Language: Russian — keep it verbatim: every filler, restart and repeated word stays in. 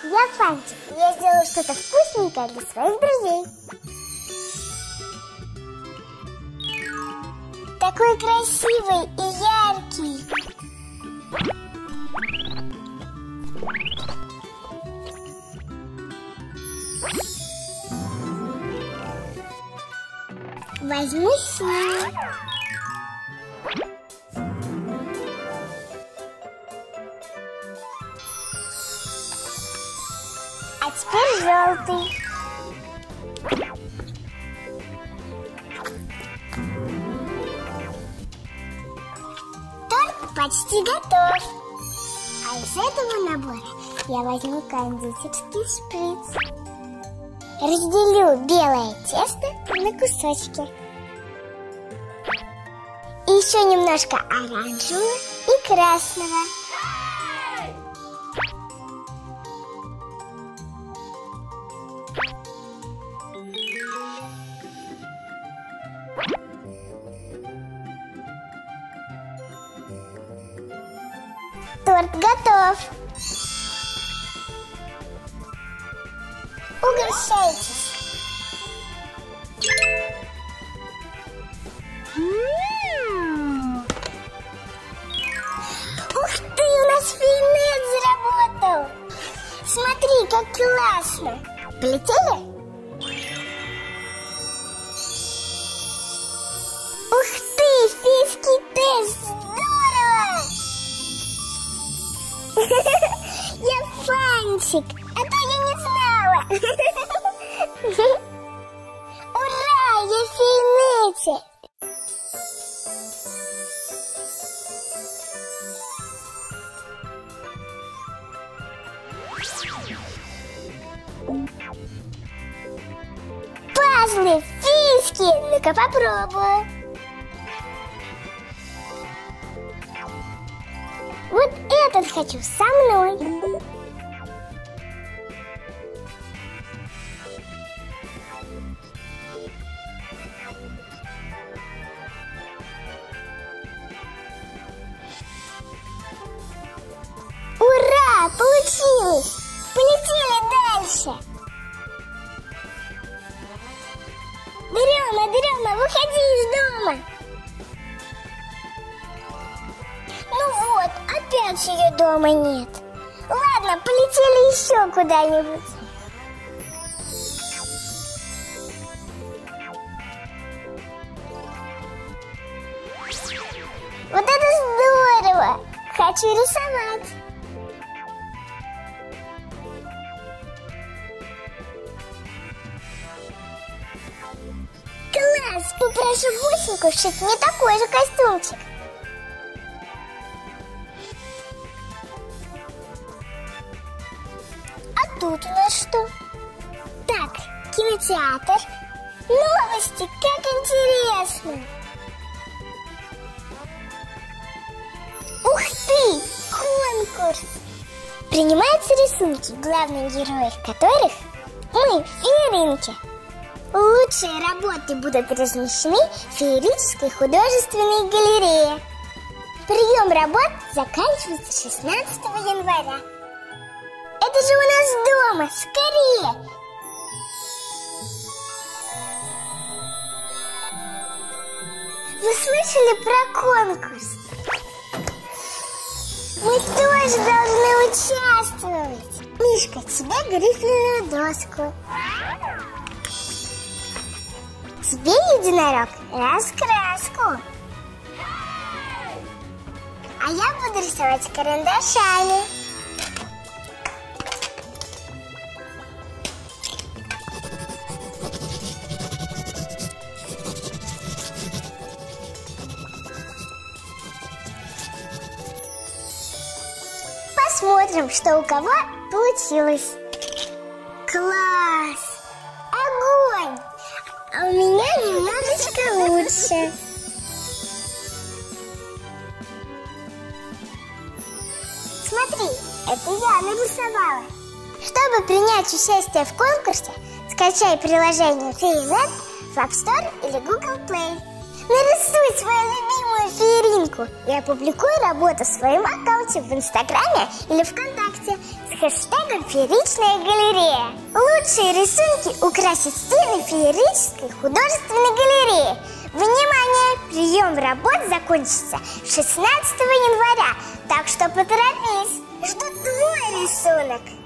Я Фантик. Я сделала что-то вкусненькое для своих друзей. Такой красивый и яркий. Возьму синий. А теперь желтый. Торт почти готов. А из этого набора я возьму кондитерский шприц. Разделю белое тесто на кусочки. И еще немножко оранжевого и красного. Торт готов. Угощайтесь. М-м-м. Ух ты, у нас фейнет заработал. Смотри, как классно. Полетели? Ух ты, фейский тест. Здорово. Я Фантик, а то я не знала. Ура, я в фейнете. Пазлы, фишки, ну-ка попробую. Вот этот хочу со мной. Ура! Получилось! Полетели дальше! Дрема, Дрема, выходи из дома! Ну вот, опять ее дома нет. Ладно, полетели еще куда-нибудь. Вот это здорово! Хочу рисовать. Класс! Попрошу бусинку сшить мне такой же костюмчик. А тут у нас что? Так, кинотеатр. Новости, как интересно! Ух ты! Конкурс! Принимаются рисунки, главные герои которых мы, фееринки. Лучшие работы будут размещены в феерической художественной галерее. Прием работ заканчивается шестнадцатого января. Это же у нас дома! Скорее! Вы слышали про конкурс? Мы тоже должны участвовать. Мишка, тебе грифельную доску. Тебе, единорог, раскраску. А я буду рисовать карандашами. Посмотрим, что у кого получилось. Класс! Огонь! А у меня немножечко лучше. Смотри, это я нарисовала. Чтобы принять участие в конкурсе, скачай приложение Фейнет в App Store или Google Play. Нарисуй свою любимую фееринку и опубликуй работу в своем аккаунте в Инстаграме или ВКонтакте с хэштегом «Фееричная галерея». Лучшие рисунки украсят стены феерической художественной галереи. Внимание! Прием работ закончится шестнадцатого января, так что поторопись. Жду твой рисунок.